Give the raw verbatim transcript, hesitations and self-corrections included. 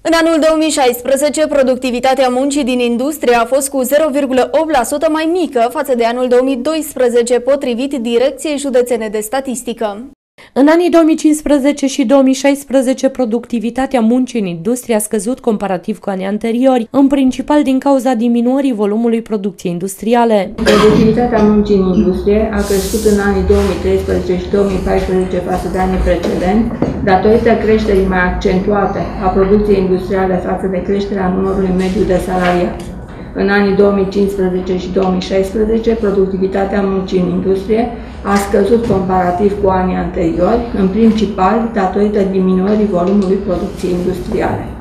În anul două mii șaisprezece, productivitatea muncii din industrie a fost cu zero virgulă opt la sută mai mică față de anul două mii doisprezece, potrivit Direcției Județene de Statistică. În anii două mii cincisprezece și două mii șaisprezece, productivitatea muncii în industrie a scăzut comparativ cu anii anteriori, în principal din cauza diminuării volumului producției industriale. Productivitatea muncii în industrie a crescut în anii două mii treisprezece și două mii paisprezece față de anii precedenți, datorită creșterii mai accentuate a producției industriale față de creșterea numărului mediu de salariați. În anii două mii cincisprezece și două mii șaisprezece, productivitatea muncii în industrie a scăzut comparativ cu anii anteriori, în principal datorită diminuării volumului producției industriale.